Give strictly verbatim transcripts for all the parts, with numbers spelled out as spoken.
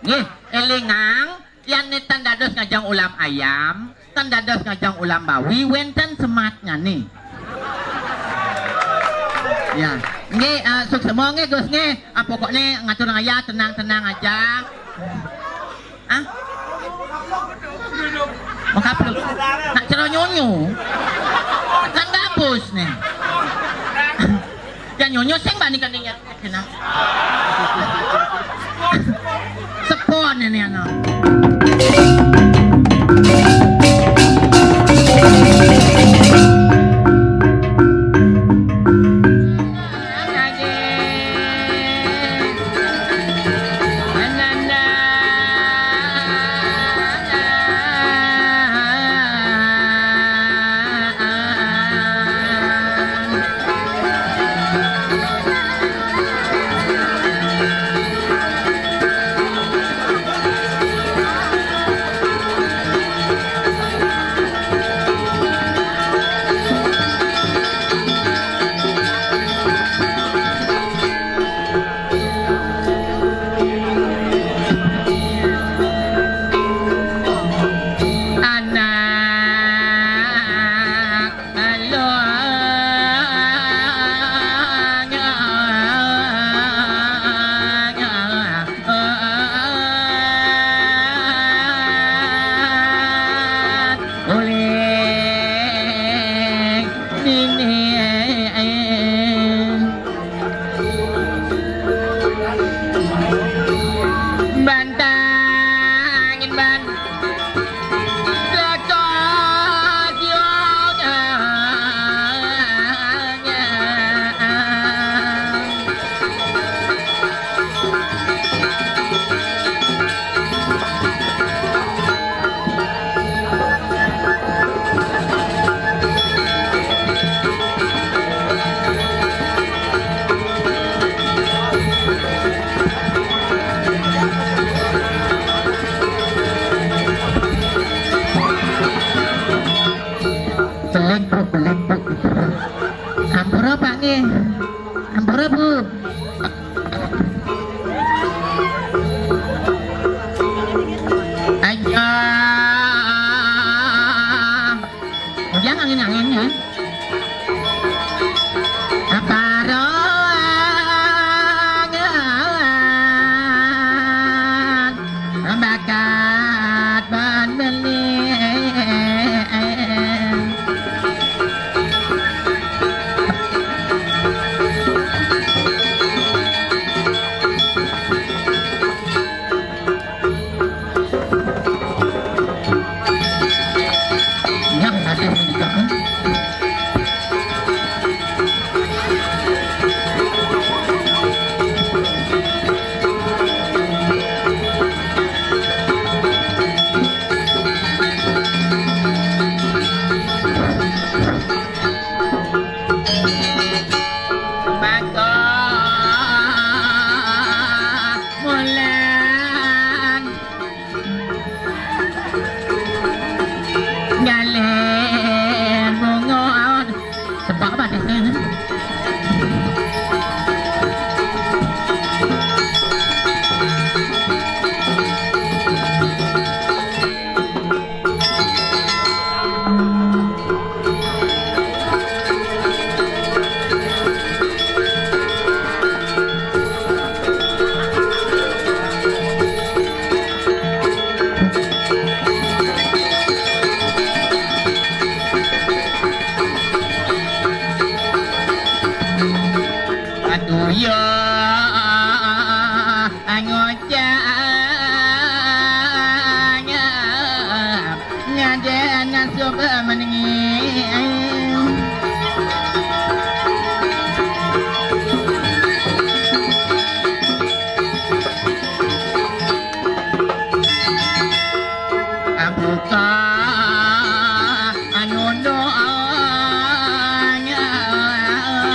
Nggih, elingang yang ni tandados ngajang ulam ayam, tandados ngajang ulam bawi, wenten sematnya nih. Ya, nggih uh, suk semua nggih Gus nggih. Uh, pokoknya ngatur ngaya tenang-tenang aja. Ah? Makapluk. Nak cero nyonyo. Kan gabus nih. Yang nyonyo sing bandingkan dengan kenal. Sepon ini anak.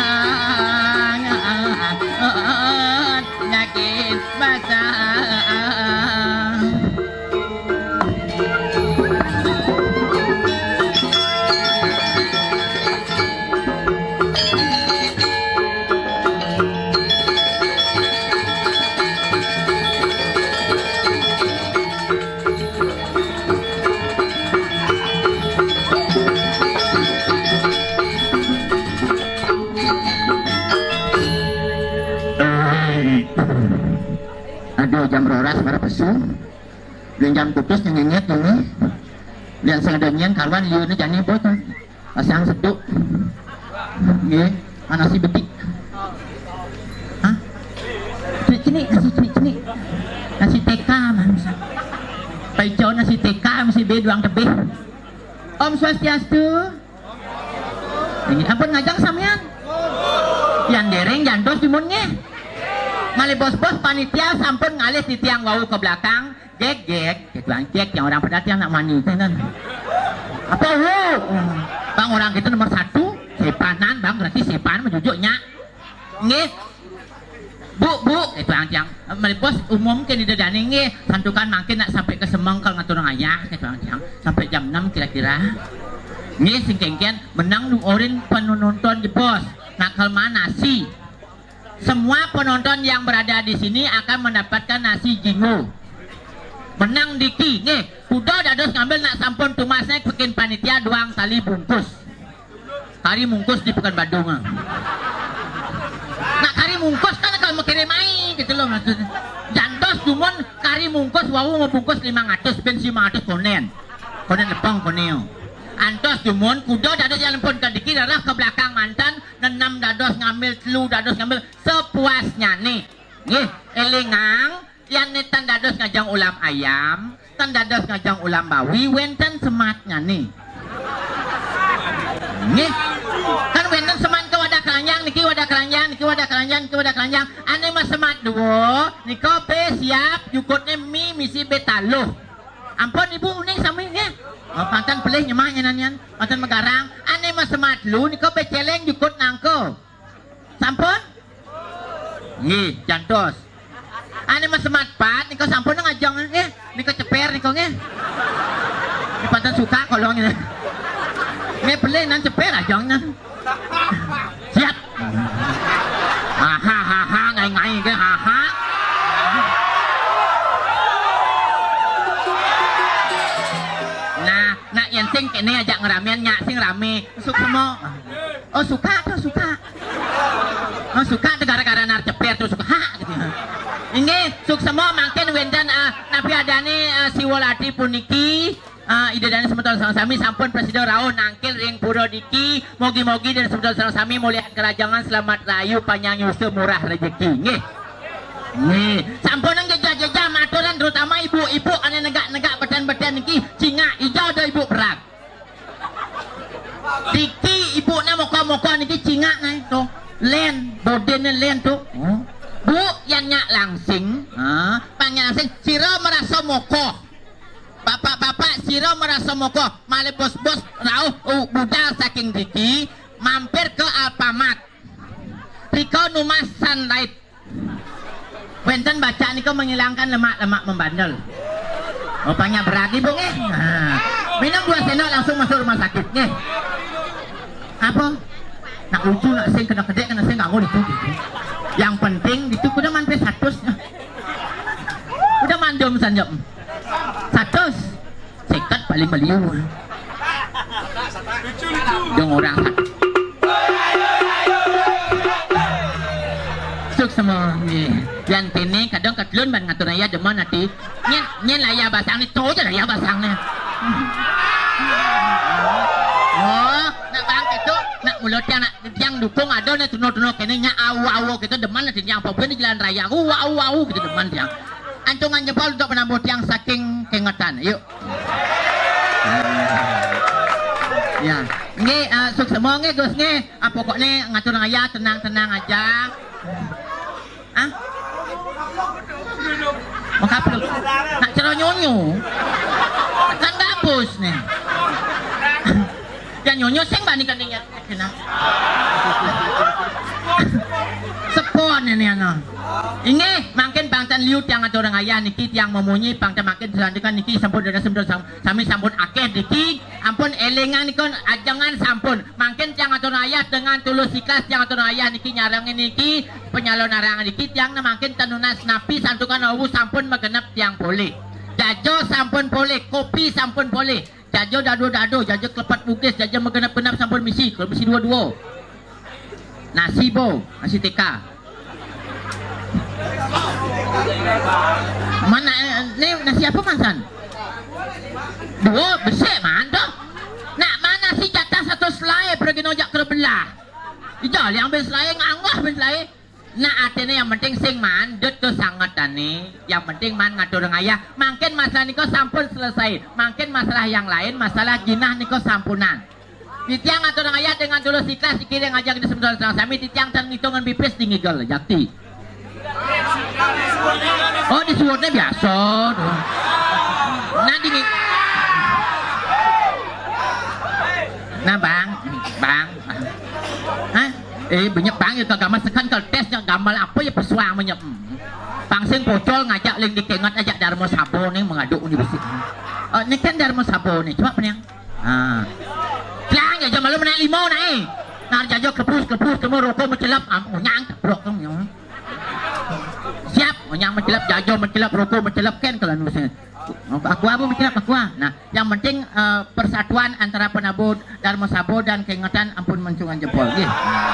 Basa jam roras para pesu dan jam putus nyenget ini lian sengadanya kawan liu ni jani bot pasang seduk nggih ana nasi betik hah cini nasi cini cini nasi T K man paico nasi T K mesti be duang tebih Om Swastiastu ini ampun ngajak sampean yang dereng jantos dimunnya ngalih bos-bos panitia sampun ngalih di tiang wau ke belakang gek gek gitu cek yang orang pada tiang nak mani kan apa wu bang orang itu nomor satu sepanan bang berarti sepan menjujuknya nggih bu bu itu yang ngalih bos umum ke di dadane nggih santukan makin nak sampai ke Semengkal ngatur ayah gitu yang sampai jam enam kira-kira nggih sing kengken menang nu orin penonton di bos nakal mana nasi. Semua penonton yang berada di sini akan mendapatkan nasi jingo. Menang diki, nih, kuda dados ngambil nak sampun tumasnya bikin panitia doang tali bungkus. Kari mungkus di Pekan Badung. Nak kari mungkus kan kalau mau kirim main gitu loh maksudnya. Jantos dumon kari mungkus wau mau bungkus lima ratus bensin lima ratus konen. Konen lepong koneo. Antos dumon kuda dados yang pun ke diki darah ke belakang mantan enam dados ngambil telu dados ngambil sepuasnya nih nih elingang yang netan dados ngajang ulam ayam tan dados ngajang ulam bawi wenten sematnya nih nih kan wenten semat ke wadah keranjang niki wadah keranjang niki wadah keranjang niki wadah keranjang ane mas semat duo niko pe siap jukutnya mi misi betalo ampun ibu uning sami ya oh, pantan pelih nyemahnya nanyan pantan megarang ane mas semat lu niko beceleng jukut nangko sampun nih jantos ane mas semat pat niko sampun ngajong eh niko ceper niko nge ini pantan suka kolongnya nge pelih nan ceper ajongnya siap hahaha ngai ngai ke haha nak yang sing kene ajak ngeramean nyak sing rame suka semua oh suka tuh suka oh suka tuh gara-gara nar ceper tuh suka ha gitu ini suk semua makin wendan uh, nabi adani uh, siwalati puniki uh, ide dan sementara sang sami sampun presiden raun nangkil ring puro diki mogi-mogi dan sementara sang sami mulihan kerajaan selamat rayu panjang yusu murah rezeki nggih nih sampun nang jajah-jajah maturan terutama ibu-ibu ane negak-negak beten-beten niki cinga hijau ada ibu berat diki ibu na moko-moko niki cinga na itu len bodene len tuh oh. Bu yang nyak langsing ah panya langsing siro merasa moko bapak-bapak siro merasa moko male bos-bos rauh uh, budal saking diki mampir ke Alfamart Riko Numas Sunlight wenten baca niko menghilangkan lemak-lemak membandel. Rupanya beragi bung eh. Nah, minum dua sendok langsung masuk rumah sakit nih. Apa? Nak lucu nak sing kena kedek kena sing nganggo itu. Yang penting itu udah manpe satu. Udah mandom sanjop. Satu. Sekat paling beliau. Dong orang. Semua nih yang kini kadang kedulun ban ngatur ayah deman nanti nyen nyen layar basang ni toh je layar basangnya oh nak bang itu nak mulut yang nak yang dukung ada nih tuno-tuno kini nya awu-awu kita deman nanti yang apa di jalan raya awu awu kita deman yang antungan jempol untuk penambut yang saking kengetan yuk ya ini uh, suk semua nge gus nge uh, pokoknya ngatur ayah tenang-tenang aja ah makapul nak ceronyonyo kan gabus nih yang nyonyo sing bandingkan dengan kena sepon ini ano ini makin bangtan liut yang ada orang ayah niki yang memunyi bangtan makin dilantikan niki sampun dari sembel sami sampun akeh niki ampun elengan nikon ajangan sampun makin yang ada orang ayah dengan tulus ikhlas yang ada orang ayah niki nyarangin niki penyalon narangan niki yang makin tenunas napi santukan awu sampun megenap tiang boleh jajo sampun boleh kopi sampun boleh jajo dado-dado jajo kelepat bukis jajo megenap-genap sampun misi kalau misi dua-dua nasi bo nasi T K Mana ni nasi apa mansan? Dua besar mantap. Nak mana si jatah satu selai pergi nojak ke belah. Ijal yang ambil selai ngangah ambil selai. Nak artinya yang penting sing mandut tu sangat tani. Yang penting man ngatur dengan ayah. Mungkin masalah ni kau sampun selesai. Mungkin masalah yang lain masalah jinah ni kau sampunan. Titiang ngatur dengan ayah dengan tulus ikhlas dikira ngajak di sebentar sami titiang tan hitungan bipis tinggi gal jakti. Oh disuruhnya biasa. Nah dingin. Nah bang, bang, hah? Eh banyak bang itu gambar sekan kalau tesnya gambar apa ya pesuang banyak. Pangsing pocol ngajak link dikengat ajak Darmo Sabo nih mengaduk universitas. Oh ini kan Darmo Sabo nih, coba penyang. Ah, kelang ya jam malam naik limau naik. Nah jajo kepus kepus temu rokok mencelap, nyang keprok kamu nyang. Siap, nyang mencelap jajo mencelap rokok mencelap kan kalau nulisnya. Aku apa mencelap aku. Nah, yang penting uh, persatuan antara penabuh Darmo Sabo dan keingetan ampun mencungan jempol. Gitu.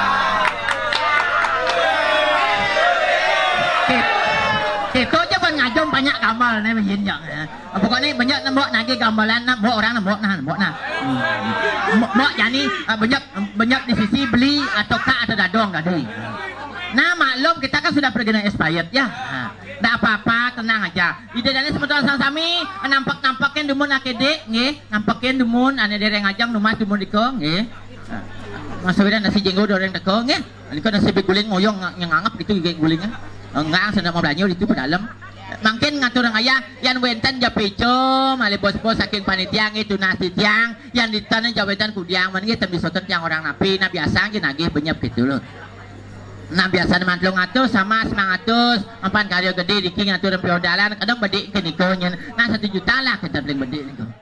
Itu aja kan ngajom banyak gambar nih begini ya. Pokoknya banyak nembok nagi gambaran nembok orang nembok nah nembok nah. Nembok jadi banyak banyak di sisi beli atau kak atau dadong tadi. Nah maklum kita kan sudah pergi dengan expired ya. Tidak apa-apa tenang aja. Ide dari sebetulnya sang sami nampak nampakin dumun akedek, nge nampakin dumun ane dereng ajang numas dumun diko, nge. Masuk nasi jenggo doreng deko, nge. Aliko nasi biguling ngoyong yang ngangap gitu gigi gulingnya. Enggak sedang mau belanja itu ke dalam. Mungkin ngatur dengan ayah yang wenten japeco, mali bos-bos saking panitiang itu nasi tiang, yang di tanah jawetan kudiang, mana gitu bisotot yang orang napi, nah biasa gini nagih banyak gitu loh. Nah biasa mantlong atus sama semangatus empat karya gede diking ngatur piodalan kadang bedi ke nikonya nah satu juta lah kita beli bedi niko